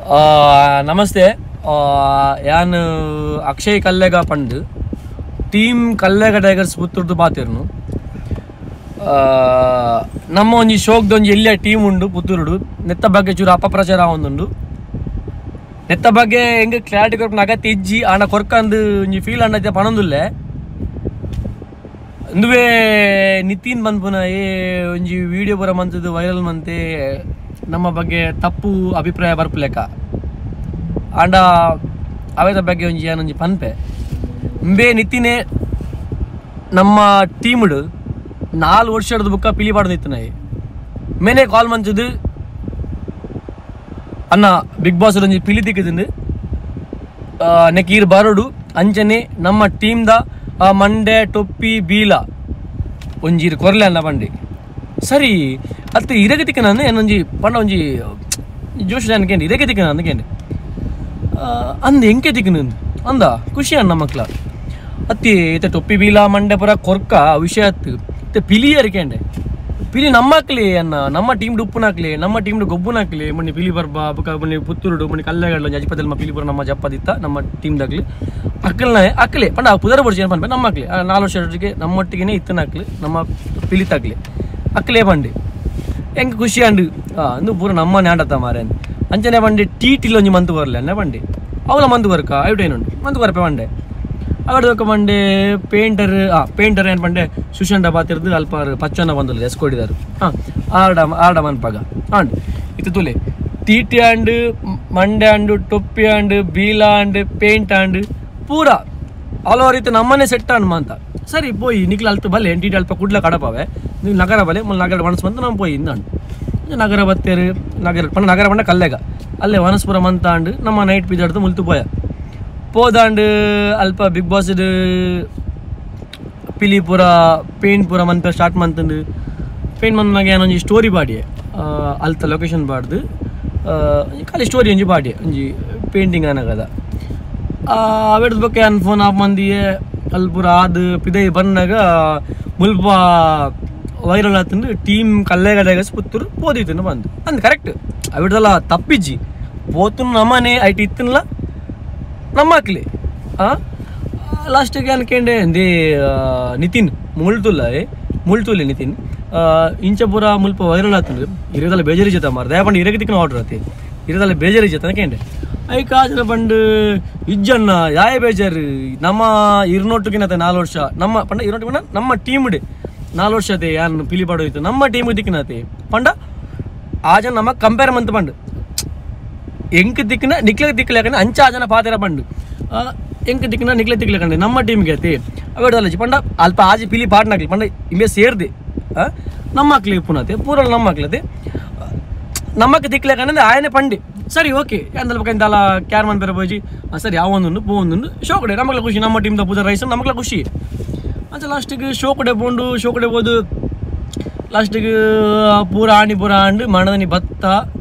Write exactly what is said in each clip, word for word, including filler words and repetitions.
ನಮಸ್ತೆ. ಯಾನ್ ಅಕ್ಷಯ್ ಕಲ್ಲೆಗ ಪಂಡು ಟೀಮ್ ಕಲ್ಲೆಗ ಟೈಗರ್ಸ್ ಪುತ್ತೂರ್ದು ಪಾತಿರ್ನು. ನಮ್ಮ ಒಂಜಿ ಶೋಕ್ದೊಂಜಿ ಎಲ್ಲಿಯ ಟೀಮ್ ಉಂಡು ಪುತ್ತೂರುಡು. ನೆತ್ತ ಬಗ್ಗೆ ಚೂರು ಅಪಪ್ರಚಾರ ಒಂದುಂಡು. ನೆತ್ತ ಬಗ್ಗೆ ಹೆಂಗೆ ಕ್ಲಾರಿಟಿ ಕೊರ್ಪನ ಅಗತ್ಯ ಇಜ್ಜಿ ಆಂಡ ಕೊರ್ಕಂದು ಒಂಜಿ ಫೀಲ್ ಅಂಡೈತೆ ಪಣೊಂದುಲ್ಲೆ ಇಂದುವೇ ನಿತಿನ್ ಬಂದ್ಪುನ ಏ ಒಂಜಿ ವಿಡಿಯೋ ಬರ ಮಂತದ್ದು ವೈರಲ್ ಮಂತೆ ನಮ್ಮ ಬಗ್ಗೆ ತಪ್ಪು ಅಭಿಪ್ರಾಯ ಬರ್ಪಲೆಕ್ಕ ಆಂಡ ಅವೇದ ಬಗ್ಗೆ ಒಂಜಿ ಏನೊಂಜಿ ಪನ್ಪೆ ಇಂಬೆ ನಿತಿನೇ ನಮ್ಮ ಟೀಮ್ಡು ನಾಲ್ಕು ವರ್ಷದ ಬುಕ್ಕ ಪಿಲಿ ಪಾಡ್ದಿತ್ತು ನಾಯಿ ಮೇನೆ ಕಾಲ್ ಮಂಚದು ಅನ್ನ ಬಿಗ್ ಬಾಸ್ ಒಂಜಿ ಪಿಲಿ ತಿಕ್ಕಿದ್ದು ನೆಕೀರ್ ಬರೋಡು ಅಂಚನೆ ನಮ್ಮ ಟೀಮ್ದ ಮಂಡೆ ಟೊಪ್ಪಿ ಬೀಲ ಒಂಜೀರ್ ಕೊರ್ಲೆ ಅನ್ನ ಬಂಡಿ ಸರಿ ಅತ್ತು ಇರಗತಿಕ ನಾನು ಏನೊಂಜಿ ಪಂಡ ಒಂಜಿ ಜೋಶ್ ಅನ್ಕೇಂಡಿ ಇರಗತಿಕ ಅಂದ್ಕೇಂಡಿ ಅಂದ ಎಂಕೆ ತಿಕ್ಕನು ಅಂದ ಖುಷಿ ಅಣ್ಣ ಮಕ್ಳ ಅತ್ತಿ ಇತ್ತೆ ಟೊಪ್ಪಿ ಬೀಲ ಮಂಡೆ ಪುರ ಕೊರ್ಕ ವಿಷಯ ಅತ್ತು ಇತ್ತೆ ಪಿಲಿ ಅರಿಕೇಂಡೆ ಪಿಲಿ ನಮ್ಮಕ್ಲಿ ಅನ್ನ ನಮ್ಮ ಟೀಮ್ ಉಪ್ಪುನಾಕ್ಲಿ ನಮ್ಮ ಟೀಮ್ ಗೊಬ್ಬುನಾಕ್ಲಿ ಮಣ್ಣಿ ಪಿಲಿ ಬರ್ಬಾ ಬುಕ್ಕ ಮಣ್ಣಿ ಪುತ್ತೂರುಡು ಮಣ್ಣಿ ಕಲ್ಲೆಗಡ್ಲು ಅಜ್ಪದಲ್ಲಿ ಪಿಲಿ ಪುರ ನಮ್ಮ ಜಪ್ಪದಿತ್ತ ನಮ್ಮ ಟೀಮ್ದಾಗ್ಲಿ ಅಕ್ಕಲ್ನ ಅಕ್ಕಲೆ ಪಂಡ ಪುದರ ಬರ್ಜಿ ಏನು ಪನ್ಪೆ ನಮ್ಮ ಅಕ್ಲಿ ನಾಲ್ಕು ವರ್ಷಕ್ಕೆ ನಮ್ಮೊಟ್ಟಿಗೆ ಇತ್ತನ ಅಕ್ಲಿ ನಮ್ಮ ಪಿಲಿತಾಗ್ಲಿ ಅಕ್ಕಲೇ ಬಂಡಿ ಹೆಂಗೆ ಖುಷಿ ಅಂಡು ಅಂದು ಪೂರ ನಮ್ಮ ನಾಡತ್ತ ಮಾರೆ ಅಂಚನೆ ಬಂಡಿ ಟಿ ಟಿಲ್ ಒಂಜಿ ಮಂತು ಬರಲಿ ಅನ್ನ ಬಂಡಿ ಅವಳ ಮಂತು ಬರ್ಕ ಐಟೇನುಂಟು ಮಂತು ಬರ್ಪೆ ಬಂಡೆ ಅವಡ್ದಕ್ಕ ಮಂಡೆ ಪೇಂಟರ್ ಆ ಪೇಂಟರ್ ಏನು ಪಂಡೆ ಸುಶಾಂಡ ಬಾತಿರ್ದು ಅಲ್ಪ ಪಚ್ಚನ ಬಂದಲ್ಲ ಎಸ್ಕೊಡಿದಾರು ಹಾಂ ಆಡ ಆಡ ಮನ್ಪಾಗ ಆಂಡ್ ಇದು ತುಲೆ ತೀಟಿ ಆಂಡ್ ಮಂಡೆ ಆಂಡು ಟೊಪ್ಪಿ ಆಂಡ್ ಬೀಲ ಆಂಡ್ ಪೇಂಟ್ ಆಂಡ್ ಪೂರ ಆಲ್ ಓವರ್ ಇತ್ತು ನಮ್ಮನೆ ಸೆಟ್ ಅನ್ಮ ಅಂತ ಸರಿ ಪೋಯಿ ನಿಕ್ಲ ಅಲ್ತು ಬಲ್ಲೆ ಎಂಟಿ ಅಲ್ಪ ಕುಡ್ಲ ಕಡಪವೆ ನೀವು ನಗರ ಬಲೆ ಮುಲ್ ನಗರ ವನಸ್ ಬಂತು ನಮ್ಮ ಪೋಯಿ ಇಂದಾಂಡು ನಗರ ಬತ್ತೇರು ನಗರ ಪಂಡ ನಗರ ಪಂಡ ಕಲ್ಲೆಗ ಅಲ್ಲೇ ವನಸ್ಪುರ ಮಂತ ಆಂಡು ನಮ್ಮ ನೈಟ್ ಪಿದಾಡ್ದು ಮುಲ್ತು ಪೋಯ ಪೋದಾಂಡು ಅಲ್ಪ ಬಿಗ್ ಬಾಸ್ ಪಿಲಿ ಪೂರ ಪೇಂಟ್ ಪೂರ ಮಂತ ಸ್ಟಾರ್ಟ್ ಮಂತಂದು ಪೇಂಟ್ ಮಂತಾಗ ಏನೊಂಜಿ ಸ್ಟೋರಿ ಬಾಡಿ ಅಲ್ತ ಲೊಕೇಶನ್ ಬಾಡ್ದು ಖಾಲಿ ಸ್ಟೋರಿ ಒಂಜಿ ಬಾಡಿ ಒಂಜಿ ಪೇಂಟಿಂಗ್ ಅನ್ನಗದ ಅವೆಡ್ದ ಬಗ್ಗೆ ಅನ್ ಫೋನ್ ಆಫ್ ಮಂದಿಗೆ ಅಲ್ಪುರ ಆದ ಪಿದೈ ಬಂದಾಗ ಮುಲ್ಪ ವೈರಲ್ ಆತಂದು ಟೀಮ್ ಕಲ್ಲೆಗಡೆಗ ಪುತ್ತೂರು ಪೋದಿತ್ತು ಬಂದು ಅಂದ್ ಕರೆಕ್ಟ್ ಅವಿಡ್ದಲ್ಲ ತಪ್ಪಿಜ್ಜಿ ಪೋತು ನಮ್ಮನೆ ಐಟಿ ಇತ್ತನಲ್ಲ ನಮ್ಮ ಹಾಕ್ಲಿ ಹಾಂ ಲಾಸ್ಟಿಗೆ ಅನ್ಕೊಂಡೆ ಅಂದೇ ನಿತಿನ್ ಮುಳ್ತುಲ್ಲ ಮುಳ್ತುಲ್ಲ ನಿತಿನ್ ಇಂಚಪುರ ಮುಲ್ಪ ವೈರಲ್ ಆತಂದು ಇರೋದಲ್ಲ ಬೇಜಾರಿ ಜೊತೆ ಮಾರ ದಯಪಂಡು ಇರಗತಿಕ್ಕೂ ಆರ್ಡರ್ ಆತಿ ಇರೋದಲ್ಲ ಬೇಜಾರಿ ಜೊತೆ ಅನ್ಕೊಂಡೆ ಐ ಕಾಜನ ಬಂದು ಇಜ್ಜನ್ನ ಯಾಯ ಬೇಜಾರು ನಮ್ಮ ಇರ್ನೊಟ್ಟಿಗಿನತೆ ನಾಲ್ಕು ವರ್ಷ ನಮ್ಮ ಪಂಡ ಇರ್ನೊಟ್ಟಿಗಿನ ನಮ್ಮ ಟೀಮ್ಡೆ ನಾಲ್ಕು ವರ್ಷ ಅದೇ ಯಾರು ಪಿಲಿ ಪಾಡೋಯ್ತು ನಮ್ಮ ಟೀಮ್ ದಿಕ್ಕಿನತೆ ಪಂಡ ಆ ಜನ ನಮ್ಮ ಕಂಪೇರ್ ಮಂತ್ ಪಂಡು ಎಂಕ್ ದಿಕ್ಕಿನ ನಿಕ್ಲೆ ದಿಕ್ಕಲೇಕಂಡ ಅಂಚ ಆ ಜನ ಪಾತ್ರ ಬಂಡು ಎಂಕ್ ದಿಕ್ಕಿನ ನಿಕ್ಲೆ ದಿಕ್ಲೇಕಂಡೆ ನಮ್ಮ ಟೀಮ್ಗೆ ಐತಿ ಅವೇಡಲ್ಲ ಪಂಡ ಅಲ್ಪ ಆಜಿ ಪಿಲಿ ಪಾಡ್ನಾಕ್ಲಿ ಪಂಡ ಇಮೆ ಸೇರ್ದೆ ನಮ್ಮ ಹಾಕ್ಲಿ ಪುನತೆ ಪೂರಲ್ಲಿ ನಮ್ಮ ಹಾಕ್ಲತೆ ನಮ್ಮಕ್ಕೆ ದಿಕ್ಲೇಕಂದ್ರೆ ಆಯನೆ ಪಂಡಿ ಸರಿ ಓಕೆ ಅಂದಲ್ಲ ಬೇಕಂತ ಅಲ್ಲ ಕ್ಯಾರ್ಮನ್ ಬೇರೆ ಬೋಜಿ ಸರಿ ಯಾವೊಂದು ಪೋಂದು ಶೋ ಕಡೆ ನಮಗ್ಲ ಖುಷಿ ನಮ್ಮ ಟೀಮ್ದ ಪೂಜಾ ರೈಸ್ ನಮಗ್ಲ ಖುಷಿ ಅಂತ ಲಾಸ್ಟಿಗೆ ಶೋ ಕಡೆ ಬೋಂಡು ಶೋ ಕಡೆ ಬೋದು ಲಾಸ್ಟಿಗೆ ಪೂರ ಆಣಿ ಪೂರ ಆಂಡು ಮಣದನಿ ಭತ್ತ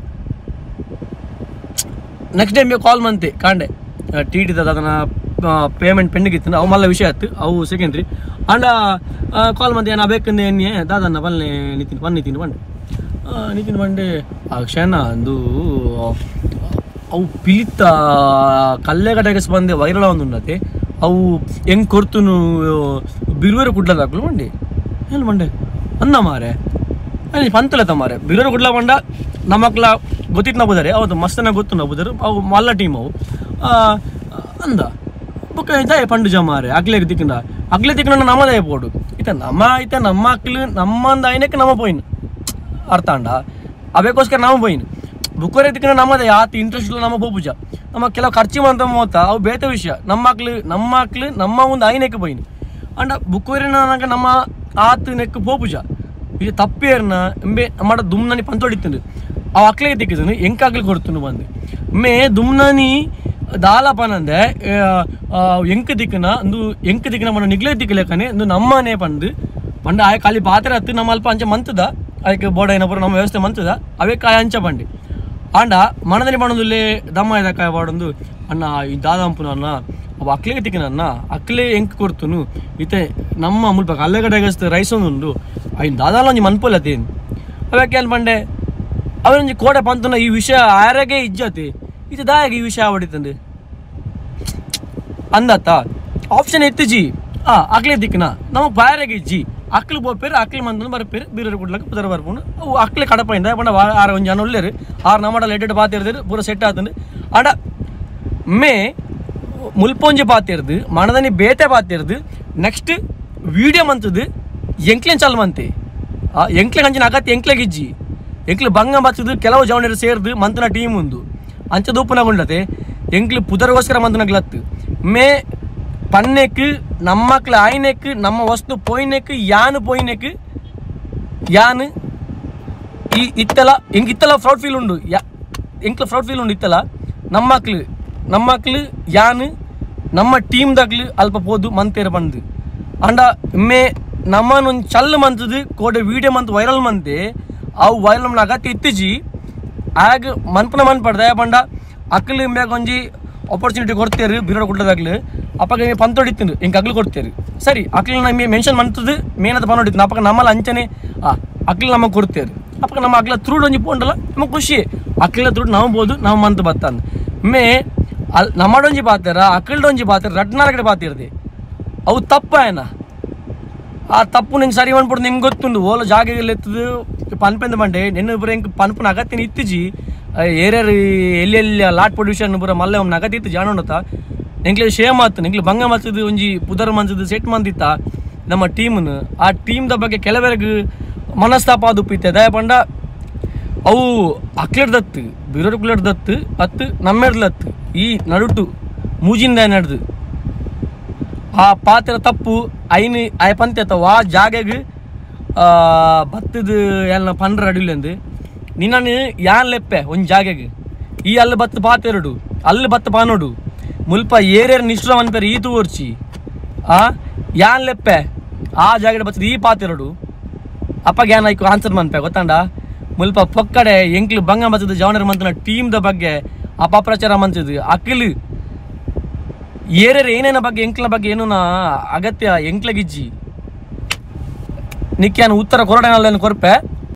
ನೆಕ್ಸ್ಟ್ ಟೈಮ್ ಕಾಲ್ ಮಂತೆ ಕಾಂಡೆ ಟಿ ಟಿದ ಅದನ್ನ ಪೇಮೆಂಟ್ ಪೆಂಡಿಂಗ್ ಇತ್ತು ಅವು ಮಲ್ಲ ವಿಷಯ ಆಯ್ತು ಅವು ಸೆಕೆಂಡ್ರಿ ಆಂಡ ಕಾಲ್ ಮಂತೆ ಏನು ಬೇಕಂದೆ ಎಣ್ಣೆ ದಾದನ್ನ ಬಲ್ಲೆ ನಿತಿನ್ ಬನ್ ನಿತಿನ್ ಬಂಡೆ ನಿತಿನ್ ಬಂಡೆ ಅಕ್ಷಯನ ಅಂದು ಅವು ಪಿಲಿತ ಕಲ್ಲೆಗಡೆಗಸ್ ಬಂದೆ ವೈರಲ್ ಒಂದು ಉನ್ನತೆ ಅವು ಹೆಂಗೆ ಕೊರ್ತುನು ಬಿರುವೇರು ಕುಡ್ಲದಾಕ್ಲು ಮಂಡಿ ಏನು ಮಂಡೆ ಅಂದ ಮಾರೆ ಅಲ್ಲಿ ಪಂತಲತ ಮಾರೆ ಬಿರುವೇರು ಕುಡ್ಲ ಬಂಡ ನಮ್ಮಕ್ಲ ಗೊತ್ತಿತ್ತು ನಬೋದಾರೆ ಅವತ್ತು ಮಸ್ತನ ಗೊತ್ತು ನಬೋದರು ಅವು ಮಲ್ಲ ಟೀಮ್ ಅವು ಅಂದ ಬುಕ್ಕ ಇದ್ದಾವೆ ಪಂಡು ಜಮಾರೆ ಅಗ್ಲೆಗೆ ದಿಕ್ಕಿನ ಅಗ್ಲೆ ದಿಕ್ಕಿನ ನಮ್ಮದೇ ಪೋಡು ಇತ ನಮ್ಮ ಇತ ನಮ್ಮ ಅಕ್ಲು ನಮ್ಮಂದ ಐನಕ್ಕೆ ನಮ್ಮ ಪೋಯಿನ್ ಅರ್ಥ ಅಂಡ ಅವೇಕೋಸ್ಕರ ನಾವು ಪೋಯಿನ್ ಬುಕ್ಕರೆ ದಿಕ್ಕಿನ ನಮ್ಮದೇ ಆತ ಇಂಟ್ರೆಸ್ಟ್ ಇಲ್ಲ ನಮ್ಮ ಬೋಪುಜ ನಮ್ಮ ಕೆಲವು ಖರ್ಚು ಮಂತ ಮೋತ ಅವು ಬೇತ ವಿಷಯ ನಮ್ಮ ಮಕ್ಳು ನಮ್ಮ ಮಕ್ಳು ನಮ್ಮ ಒಂದು ಐನೆಕ್ಕೆ ಪೋಯಿನ್ ಅಂಡ ಬುಕ್ಕೂರಿನ ನಮ್ಮ ಆತು ನೆಕ್ ಪೋಪುಜ ಇದು ತಪ್ಪೇರ್ನ ಎಂಬೆ ನಮ್ಮ ದುಮ್ನನಿ ಪಂತೊಡಿತ್ತು ಅವು ಅಕ್ಲಿಗೆ ದಿಕ್ಕಿದನು ಎಂಕಾಗ್ಲಿ ಕೊಡ್ತು ಬಂದು ಮೇ ದುಮ್ನನಿ ದಾಲಪನಂದೆ ಎಂಕ ದಿಕ್ಕನ ಒಂದು ಎಂಕ ದಿಕ್ಕನ మన ನಿಗ್ಲೆ ದಿಕ್ಕಲೇಕನೆ ಒಂದು ನಮ್ಮನೆ ಪಂದು ಪಂಡ ಆಯ ಖಾಲಿ ಪಾತ್ರೆ ಹತ್ತು ನಮ್ಮ ಅಲ್ಪ ಅಂಚ ಮಂತದ ಅದಕ್ಕೆ ಬೋರ್ಡ್ ಏನಪ್ಪ ನಮ್ಮ ವ್ಯವಸ್ಥೆ ಮಂತದ ಅವೇ ಕಾಯ ಅಂಚ ಬಂಡಿ ಆಂಡ ಮನದಲ್ಲಿ ಮಾಡೋದಿಲ್ಲೇ ದಮ್ಮ ಇದಕ್ಕಾಯ ಬಾಡೊಂದು ಅಣ್ಣ ಈ ದಾದಂಪುನ ಅನ್ನ ಅವು ಅಕ್ಲಿಗೆ ತಿಕ್ಕನನ್ನ ಅಕ್ಲೆ ಎಂಕ್ ಕೊಡ್ತುನು ಈತೆ ನಮ್ಮ ಮುಲ್ಪ ಕಲ್ಲೆಗಡೆಗಸ್ತ ರೈಸ್ ಒಂದು ಐನ್ ದಾದಾಲ ಒಂಜಿ ಮನ್ಪೋಲತ್ತೇನು ಅವಕ್ಕೆ ಏನು ಬಂಡೆ ಅವನೊಂಜಿ ಕೋಡೆ ಪಂತನ ಈ ವಿಷಯ ಆರಗೆ ಇಜ್ಜತಿ ಇದು ದಾಯಾಗಿ ಈ ವಿಷಯ ಹೊಡಿತಂದು ಅಂದತ್ತ ಆಪ್ಷನ್ ಎತ್ತಿಜಿ ಆ ಅಕ್ಲೆ ದಿಕ್ಕನ ನಮಗೆ ಬಾಯಾಗಿ ಇಜ್ಜಿ ಅಕ್ಲು ಬೋಪೇರು ಅಕ್ಲು ಮಂದನು ಬರ್ಪೇರು ಬೀರರು ಕುಡ್ಲಕ್ಕೆ ಪುದರ ಬರ್ಪುಂಡು ಅವು ಅಕ್ಲೆ ಕಡಪೈಂದ ಪಂಡ ಆರು ಒಂದು ಜನ ಒಳ್ಳೆರು ಆರು ನಮ್ಮಡ ಲೆಟೆಡ್ ಪಾತಿರ್ದು ಪೂರ ಸೆಟ್ ಆತಂದು ಆಡ ಮೇ ಮುಲ್ಪೊಂಜಿ ಪಾತಿರ್ದು ಮಣದನಿ ಬೇತೆ ಪಾತಿರ್ದು ನೆಕ್ಸ್ಟ್ ವೀಡಿಯೋ ಮಂತದ್ದು ಎಂಕ್ಲೆನ್ ಚಲ್ ಮಂತೆ ಆ ಎಂಕ್ಲೆ ಕಂಚಿನ ಅಗತ್ಯ ಎಂಕ್ಲೆಗೆ ಇಜ್ಜಿ ಎಂಕ್ಲು ಬಂಗ ಬಚ್ಚದು ಕೆಲವು ಜವಣರು ಸೇರ್ದು ಮಂತನ ಟೀಮ್ ಒಂದು ಅಂಚದು ಉಪ್ಪುನಗೊಂಡತೆ ಎಂಕ್ಲು ಪುದರ್ಗೋಸ್ಕರ ಮಂತನಗ್ಲತ್ತು ಮೇ ಪನ್ನೆಕ್ ನಮ್ಮಕ್ಲ ಆಯ್ನೆಕ್ ನಮ್ಮ ವಸ್ತು ಪೋಯ್ನೆಕ್ ಯಾನು ಪೋಯ್ನೆಕ್ ಯಾನು ಈ ಇತ್ತಲ ಎಂಕ್ ಇತ್ತಲ ಫ್ರೌಡ್ ಫೀಲ್ ಉಂಡು ಯಾ ಎಂಕ್ಲ ಫ್ರೌಡ್ ಫೀಲ್ ಉಂಡು ಇತ್ತಲ ನಮ್ಮಕ್ಲು ನಮ್ಮಕ್ಲು ಯಾನು ನಮ್ಮ ಟೀಮ್ದಾಗ್ಲು ಅಲ್ಪ ಪೋದು ಮಂತೇರ ಬಂದು ಅಂಡ ಮೇ ನಮ್ಮನೊಂದು ಚಲ್ಲು ಮಂತದು ಕೋಡೆ ವೀಡಿಯೋ ಮಂತ್ ವೈರಲ್ ಮಂತೆ ಅವು ವೈರಲ್ ಅಗತ್ಯ ಇತ್ತಿಜಿ ಆಗ ಮನ್ಪನ ಮನ್ ಪಡ್ದೆ ಪಂಡ ಅಕ್ಕಲು ಮ್ಯಾಗ ಒಂಜಿ ಆಪರ್ಚುನಿಟಿ ಕೊಡ್ತೇರು ಬಿರೋಡ ಕುಡ್ಲದಾಗ್ಲು ಅಪ್ಪಾಗ ಪಂತ ಹೊಡಿತೀನಿ ಹಿಂಗೆ ಅಗ್ಲು ಕೊಡ್ತೇರಿ ಸರಿ ಅಕ್ಲು ನಮಗೆ ಮೆನ್ಷನ್ ಮಂತದ್ದು ಮೇನದ ಪನ್ ಹೊಡಿತೀನಿ ಅಪ್ಪಾಗ ನಮ್ಮಲ್ಲಿ ಅಂಚನೆ ಆ ಅಕ್ಲು ನಮಗೆ ಕೊಡ್ತೇರಿ ಅಪ್ಪಾಗ ನಮ್ಮ ಅಗ್ಲ ತ್ರುಡ್ ಒಂಜಿ ಪೋಂಡಲ್ಲ ನಮಗೆ ಖುಷಿ ಅಕ್ಲ ತ್ರುಡ್ ನಾವು ಬೋದು ನಾವು ಮಂತ್ ಬತ್ತಂದು ಮೇ ಅಲ್ಲಿ ನಮ್ಮಡೊಂಜಿ ಪಾತಾರ ಅಕ್ಕಲ್ಡೊಂಜಿ ಪಾತಾರ ರಡ್ನಾರ್ಗಡೆ ಪಾತಿರ್ದೆ ಅವು ತಪ್ಪ ಏನ ಆ ತಪ್ಪು ನಿಂಗೆ ಸರಿ ಮಾಡ್ಬಿಟ್ಟು ನಿಮ್ಗೆ ಗೊತ್ತುಂಡು ಓಲ ಜಾಗದಲ್ಲಿ ಎತ್ತದು ಪನ್ಪೆಂದ ಬಂಡೆ ನೆನ್ನ ಬರ ಹೆಂಗೆ ಪನ್ಪನ ಅಗತ್ಯನ ಇತ್ತಿಜಿ ಏರ್ಯಾರು ಎಲ್ಲಿ ಎಲ್ಲಿ ಲಾಟ್ ಪ್ರೊಡ್ಯೂಷನ್ ಬರ ಮಲ್ಲೆ ಒಮ್ಮೆ ಅಗತ್ಯ ಇತ್ತು ಜಾಣೋಣತ ನಿಂಗ್ಲೆ ಶೇಮ್ ಆತು ನಿಂಗ್ಲೆ ಬಂಗ ಮಚ್ಚದು ಒಂಜಿ ಪುದರ್ ಮಂಚದು ಸೆಟ್ ಮಂದಿತ್ತ ನಮ್ಮ ಟೀಮ್ನು ಆ ಟೀಮ್ದ ಬಗ್ಗೆ ಕೆಲವರೆಗೆ ಮನಸ್ತಾಪ ಅದು ಉಪ್ಪಿತ್ತೆ ದಯ ಪಂಡ ಅವು ಅಕ್ಲೆಡ್ದತ್ತು ಬಿರೋರು ಕುಲೆಡ್ದತ್ತು ಹತ್ತು ನಮ್ಮೆಡ್ಲತ್ತು ಈ ನಡುಟು ಮೂಜಿಂದ ನಡೆದು ಆ ಪಾತ್ರ ತಪ್ಪು ಐನು ಆಯ ಪಂತೆ ಅಥವಾ ಆ ಜಾಗೆಗೆ ಭತ್ತದ ಎಲ್ಲ ಪಂಡ್ರ ಅಡಿಲೆಂದು ನಿನ್ನ ಯಾನ್ ಲೆಪ್ಪೆ ಒಂದು ಜಾಗೆಗೆ ಈ ಅಲ್ಲಿ ಬತ್ತು ಪಾತೆರಡು ಅಲ್ಲಿ ಬತ್ತು ಪಾನೋಡು ಮುಲ್ಪ ಏರೇರು ನಿಷ್ಠ ಅನ್ಪೇರು ಈ ತೋರ್ಚಿ ಆ ಯಾನ್ ಲೆಪ್ಪೆ ಆ ಜಾಗಡೆ ಬತ್ತದ ಈ ಪಾತೆರಡು ಅಪ್ಪ ಗ್ಯಾನ್ ಆಯ್ಕು ಆನ್ಸರ್ ಮನ್ಪೆ ಗೊತ್ತಾಂಡ ಮುಲ್ಪ ಪೊಕ್ಕಡೆ ಎಂಕ್ಲು ಬಂಗ ಬತ್ತದ ಜವನರ ಮಂತನ ಟೀಮ್ದ ಬಗ್ಗೆ ಅಪಪ್ರಚಾರ ಮಂತದ್ದು ಅಕ್ಲು ಏರೇರು ಏನೇನ ಬಗ್ಗೆ ಎಂಕ್ಲ ಬಗ್ಗೆ ಏನೂ ಅಗತ್ಯ ಎಂಕ್ಲಗಿಜ್ಜಿ ನಿಕ್ಯಾನು ಉತ್ತರ ಕೊರಡನಲ್ಲ ಕೊರ್ಪೆ